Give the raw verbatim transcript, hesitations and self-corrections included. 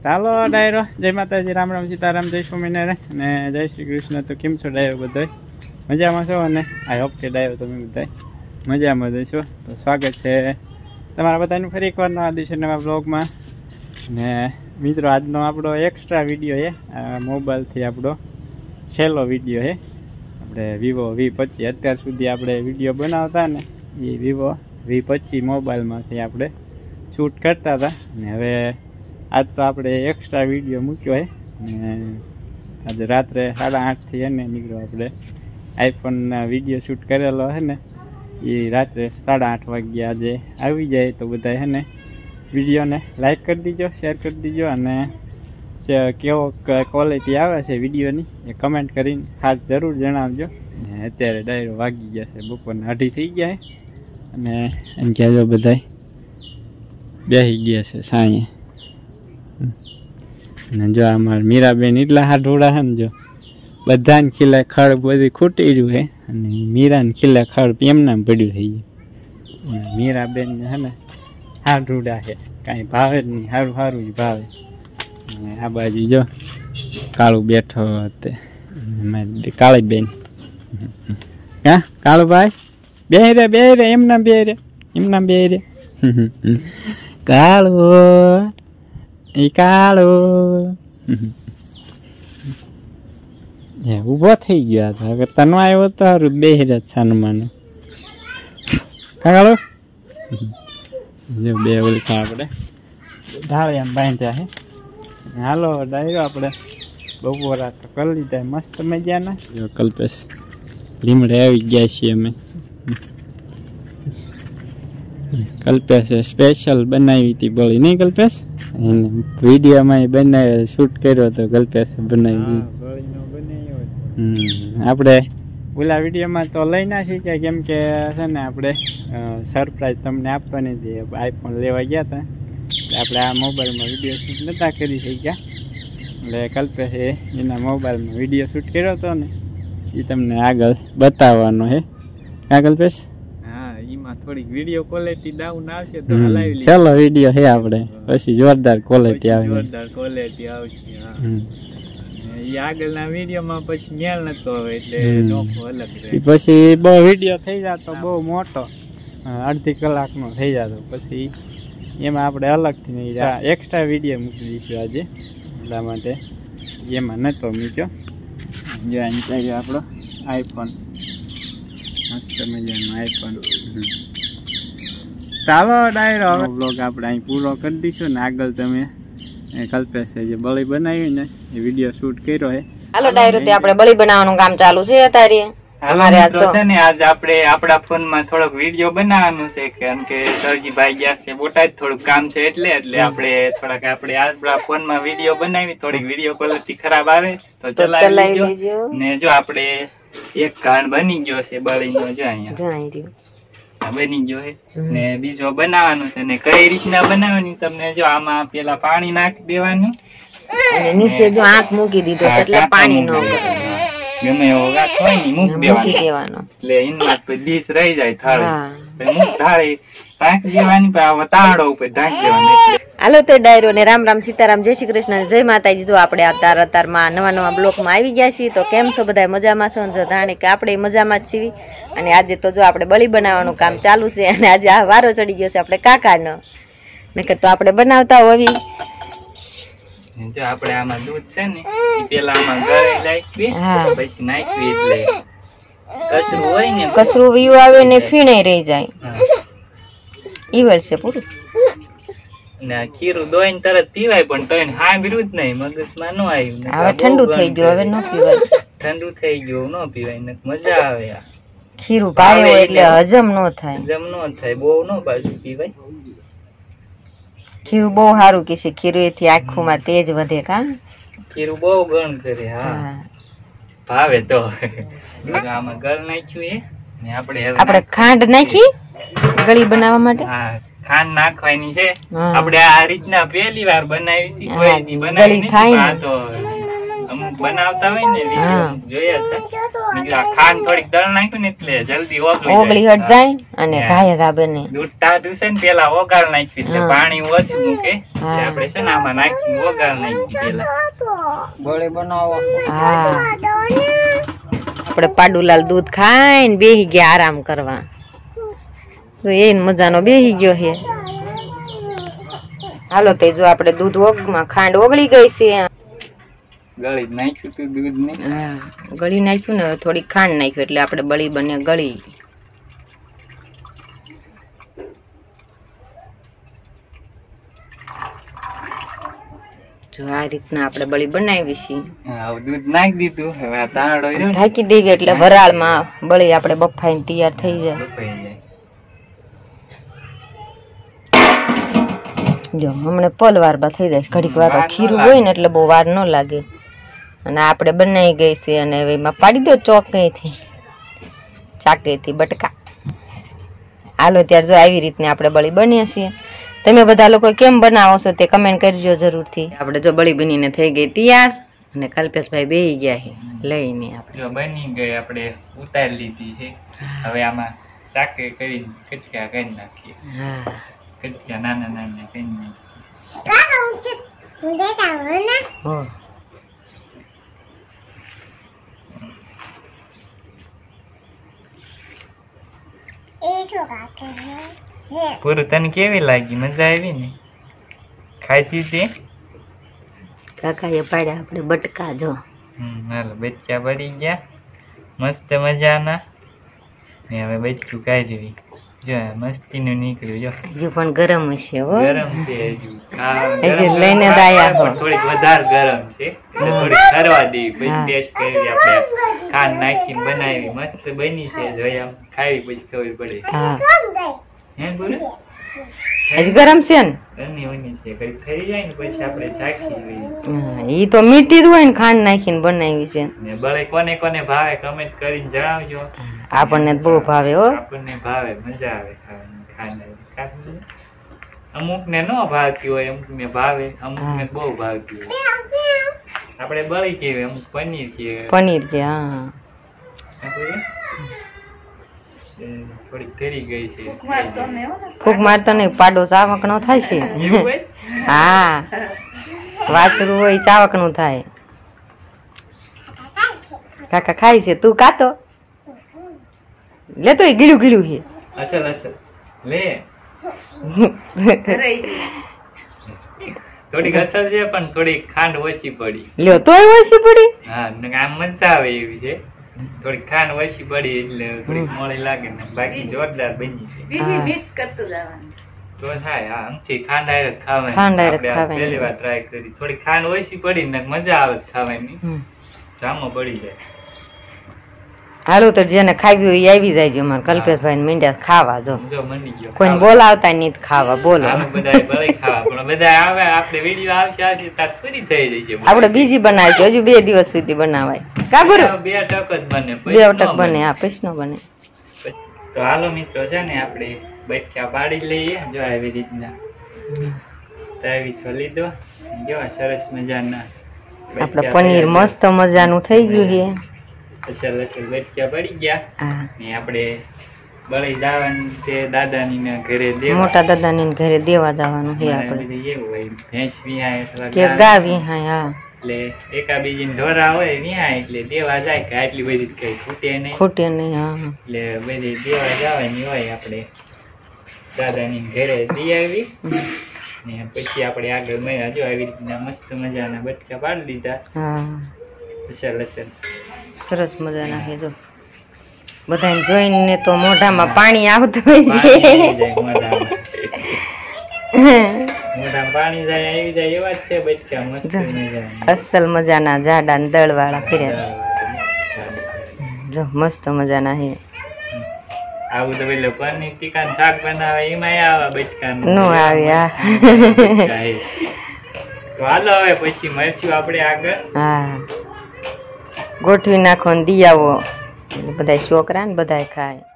ચાલો ડાયરો, જય માતાજી, રામ રામ, સીતારામ, જય સ્વામિનારાયણ અને જય શ્રી કૃષ્ણ. તો કેમ છો ડાયરો બધા? મજામાં છો? અને આઈ હોપ કે ડાયરો તમે બધા મજામાં જશો. તો સ્વાગત છે તમારા બધાનું ફરી એકવાર નવા દિવસે નવા બ્લોગમાં. ને મિત્રો, આજનો આપણો એક્સ્ટ્રા વિડીયો છે, મોબાઈલથી આપણો છેલ્લો વિડીયો છે. આપણે વિવો વી પચીસ અત્યાર સુધી આપણે વિડીયો બનાવતા ને એ વિવો વી પચીસ મોબાઈલમાંથી આપણે શૂટ કરતા હતા. ને હવે આજ તો આપણે એક્સ્ટ્રા વિડીયો મૂક્યો છે. ને આજે રાત્રે સાડા આઠથી એને નીકળ્યો આપણે આઈફોનના વિડીયો શૂટ કરેલો છે ને એ રાત્રે સાડા આઠ વાગ્યા આજે આવી જાય. તો બધા છે ને વિડીયોને લાઈક કરી દીજો, શેર કરી દીજો અને કેવો ક્વોલિટી આવે છે વિડીયોની એ કમેન્ટ કરીને ખાસ જરૂર જણાવજો. અત્યારે ડાયરો વાગી ગયા છે બપોરના અઢી થઈ ગયા છે અને એમ કહેજો બધા બેસી ગયા છે સાંયે. અને જો અમારે મીરાબેન એટલા હાડોડા છે ને, જો બધાને ખીલે ખડ બધી ખૂટી રહ્યું છે અને મીરાને ખીલે ખડ એમના પડ્યું થઈ ગયું. મીરાબેન છે ને હાડુડા છે, કાંઈ ભાવે જ નહીં, સારું સારું જ ભાવે. અને આ બાજુ જો કાળું બેઠો તે કાળી બેન. હા કાળુભાઈ બે રે બે રે એમના બે રે એમના બે રે કાળું એ કાળું ઉભો થઈ ગયો હતો. હવે તનો આવ્યો તો સારું બે રે છાનમાનું કાળું. જો બે ઓળખા આપણે ઢાળે એમ બાંધ્યા છે. હાલો ડાયરો આપણે બપોરા તો કરી લીધા મસ્ત મજાના. જો કલ્પેશ લીમડે આવી ગયા છીએ અમે. કલ્પેશે સ્પેશિયલ બનાવી હતી બળી નહીં કલ્પેશ? વિડીયોમાં બનાવી શૂટ કર્યો હતો કલ્પેશે બનાવી. આપણે ઓલા વિડીયોમાં તો લઈ ના શીખ્યા કેમ કે છે ને આપણે સરપ્રાઈઝ તમને આપવાની હતી. આઈફોન લેવા ગયા હતા આપણે આ મોબાઈલમાં વિડીયો શૂટ નહોતા કરી શક્યા. એટલે કલ્પેશે એના મોબાઈલમાં વિડીયો શૂટ કર્યો હતો ને એ તમને આગળ બતાવવાનો છે. હા કલ્પેશ? હા, એમાં થોડીક વિડીયો ક્વોલિટી ડાઉન આવશે તો હલાવી લઈએ. ચાલો વિડીયો છે આપણે પછી જોરદાર ક્વોલિટી આવે, જોરદાર ક્વોલિટી આવશે. હા, એ આગળના વિડીયોમાં પછી મેળ નતો આવે એટલે નોખો અલગ રહે. પછી બહુ વિડીયો થઈ જતો બહુ મોટો, અડધી કલાકનો થઈ જતો. પછી એમાં આપણે અલગથી નહીં એક્સ્ટ્રા વિડીયો મૂકી દઈશું આજે, એટલા માટે એમાં નહોતો મૂક્યો. જો અહીં ચાલ્યો આપણો આઈફોન, મસ્ત મજાનો આઈફોન. ચાલો ડાયરો, હવે બ્લોગ આપણે અહીં પૂરો કરી દઈશું ને આગળ તમે કલ્પેશે જે બળી બનાવી ને એ વિડીયો શૂટ કર્યો છે. હાલો ડાયરો, તે આપણે બળી બનાવવાનું કામ ચાલુ છે અત્યારે. અમારે આજ તો છે ને આજ આપણે આપણા ફોનમાં થોડોક વિડીયો બનાવવાનું છે કારણ કે સરજીભાઈ ગયા છે બોટાદ, થોડુંક કામ છે એટલે એટલે આપણે થોડાક આપણે આપણા ફોનમાં વિડીયો બનાવી. થોડીક વિડીયો ક્વોલિટી ખરાબ આવે તો ચલાવી લેજો. ને જો આપણે એક કાન બની ગયો છે બળીનો, જો અહીંયા બની ગયો છે ને બીજો બનાવવાનું છે. ને કઈ રીતના બનાવવાની તમને જો આમાં પેલા પાણી નાખી દેવાનું અને નીચે જો આંખ મૂકી દીધો એટલે પાણી નો ગમે એવો ગાત હોય ને મૂકી દેવાનો એટલે એમાં ડીશ રહી જાય થાળી મૂક થાળી ઢાંકી દેવાની પછી તાળો ઉપર ઢાંકી દેવાની. હાલો તો ડાયરો ને રામ રામ, સીતારામ, જય શ્રી કૃષ્ણ, જય માતાજી. જો આપણે અતાર અતારમાં નવા નવા બ્લોકમાં આવી ગયા છીએ. તો કેમ છો બધા? મજામાં છો? જો જાણે કે આપણે મજામાં જ છીએ. અને આજે તો જો આપણે બળી બનાવવાનું કામ ચાલુ છે અને આજે આ વારો ચડી ગયો છે આપણે કાકાનો. નકર તો આપણે બનાવતા હોવી. જો આપણે આમાં દૂધ છે ને એ પેલા આમાં ગળી નાખવી, પછી નાખવી એટલે કસરું હોય ને કસરું વીયું આવે ને ફીણાઈ રહી જાય. ઈવલ છે પૂરું. ને ખીરું દોઈને તરત પીવાય પણ તો એને સાંભળ્યું જ નહીં, મગજમાં ન આવ્યું. હવે ઠંડુ થઈ ગયું, હવે ન પીવાય. ઠંડુ થઈ ગયું ન પીવાય ને મજા આવે. ખીરું ભારે હોય એટલે હજમ ન થાય, હજમ ન થાય બહુ ન પાછું પીવાય. ખીરું બહુ સારું કે છે, ખીરું એથી આંખોમાં તેજ વધે. કા ખીરું બહુ ગણ કરે. હા ભાવે તો આમાં ગળ નાખ્યું એ ને આપણે આપણે ખાંડ નાખી ગળી બનાવવા માટે. હા, ખાંડ નાખવાની છે. આપણે આ રીતના પહેલી વાર બનાવી હતી, કોઈ દી બનાવી નથી. આ તો અમુક બનાવતા હોય ને વિડિયો જોયા હતા ખાંડ થોડીક દળ નાખ્યું ને એટલે જલ્દી ઓગળી ઓગળી હટ જાય અને ઘાય ઘા બને દૂધ ટાઢું છે ને પેલા ઓગાળ નાખ્યું એટલે પાણી ઓછું મૂકે આપણે છે ને આમાં નાખીને ઓગાળ નાખી પેલા ગોળી બનાવો હા આપણે પાડુલાલ દૂધ ખાઈને બેહી ગયા આરામ કરવા તો એ મજાનો બેહી ગયો છે હાલો તે જો આપણે દૂધ ઓગમાં ખાંડ ઓગળી ગઈ છે ગળી નાખ્યું તું દૂધ ને હા ગળી નાખ્યું ને થોડી ખાંડ નાખ્યું એટલે આપણે બળી બને ગળી જો આ રીતના આપણે બળી બનાવી છે હા દૂધ નાખી દીધું હવે આ તાળો રહ્યો ઢાંકી દેવી એટલે વરાળમાં બળી આપણે બફાઈને તૈયાર થઈ જાય જો હમણાં પલ વારમાં થઈ જાય ઘડીક વાર ખીરું હોય ને એટલે બહુ વાર ન લાગે અને આપણે બનાવી ગઈ છે અને હવે એમાં પાડી દો ચોકીથી ચાકેથી બટકા હાલો ત્યારે જો આવી રીતને આપણે બળી બનીએ છીએ તમે બધા લોકો કેમ બનાવો છો તે કમેન્ટ કરજો જરૂરથી આપણે જો બળી બનીને થઈ ગઈ તૈયાર અને કલ્પેશભાઈ બેહી ગયા છે લઈને આપણે જો બની ગઈ આપણે ઉતારી લીધી છે હવે આમાં ચાકે કરીને કચકા કરી નાખીએ હા કચકા નાના નાના કરી નાખીએ પૂરું તને કેવી લાગી મજા આવી ને ખાઈ હતી કાકાએ પાડ્યા આપણે બટકા જો હમ હાલો બચકા પડી ગયા મસ્ત મજાના ને હવે બચકું કાઢી જો મસ્તી નું નીકળ્યું જો હજુ પણ ગરમ છે હો ગરમ છે હજુ હજુ લઈને જ આયા હો થોડીક વધારે ગરમ છે થોડીક ઠરવા દેવી પછી ટેસ્ટ કરી આપણે ખાંડ નાખીને બનાવી મસ્ત બની છે જો આમ ખાવી પછી ખબર પડે હા હે બોલે હજી ગરમ છે ને ઘરની બની છે કઈ થઈ જાય ને પછી આપણે ચાખી લઈએ ઈ તો મીઠી જ હોય ને ખાંડ નાખીને બનાવી છે ને બળે કોને કોને ભાવે કમેન્ટ કરીને જણાવજો આપણને બહુ ભાવે હો આપણને ભાવે મજા આવે ખાવાની ખાંડ અમુક ને ન ભાવતી હોય અમુક ને ભાવે અમુક ને બહુ ભાવતી હોય આપણે બળી કેવી અમુક પનીર કે પનીર કે હા થોડીક ઠરી ગઈ છે ફૂક મારતો નહીં પાડો ચાવક નો થાય છે હા વાછરું હોય ચાવક નું થાય કાકા ખાય છે તું કાતો લેતો ગીલું ગીલું છે અસલ અસલ લે થોડીક અસલ છે પણ થોડી ખાંડ ઓછી પડી લ્યો તોય ઓછી પડી હા આમ મજા આવે એવી છે થોડી ખાંડ ઓછી પડી એટલે થોડીક મોળી લાગે ને બાકી જોરદાર બની છે બીજી મિક્સ કરતું જવાનું તો થાય હા આમથી ખાંડ આયર ખાવાની ખાંડ આયર આપણે ખાવાની પહેલી વાર ટ્રાય કરી થોડી ખાંડ ઓછી પડી ને મજા આવે ખાવાની જામો પડી જાય હાલો તો જેને ખાવી હોય આવી જાય છે અમારે કલ્પેશભાઈ ને મીંડ્યા ખાવા જો જો મની ગયો કોઈ બોલાવતા નહીં ખાવા બોલો આમ બધાય બળી ખાવા પણ બધાય આવે આપણે વિડિયો આવશે આજે તાર પૂરી થઈ જાય છે આપણે બીજી બનાવી છે હજુ બે દિવસ સુધી બનાવાય કા ગુરુ બે ટક જ બને બે ટક બને આ પૈસા નો બને તો હાલો મિત્રો છે ને આપણે બટકા પાડી લઈએ જો આવી રીતના તાવી છો લીધો જો સરસ મજાના આપણે પનીર મસ્ત મજાનું થઈ ગયું છે અસલ અસલ બટકા પડી ગયા હા ને આપણે બળી જવાનું છે દાદાની ના ઘરે દેવા મોટા દાદાની ઘરે દેવા જવાનું છે આપણે આપણે એવું હોય ભેંસ વિહાય અથવા કે ગાવી હા હા એટલે એકા બીજી ઢોરા હોય વિહાય એટલે દેવા જાય કે આટલી બધી કઈ ખૂટે નહીં ખૂટે નહીં હા એટલે બધી દેવા જવાની હોય આપણે દાદાની ઘરે દઈ આવી ને પછી આપણે આગળ મળ્યા જો આવી રીતના મસ્ત મજાના બટકા પાડી દીધા હા અસલ અસલ સરસ મજાના છે જો બધાને જોઈને તો મોઢામાં પાણી આવતું હોય પાણી છે આવી જાય મોઢામાં. મોઢામાં પાણી જાય આવી જાય એવા જ છે બટકા મસ્ત મજાના અસલ મજાના જાડા ને દળ વાળા કર્યા જો મસ્ત મજાના છે આવું તો પેલો પનીર ટીકા નું શાક બનાવે એમાં આવા બટકા નો આવ્યા તો હાલો હવે પછી મળશું આપણે આગળ હા ગોઠવી નાખો ને દિયાવો બધા છોકરા ને બધા ખાય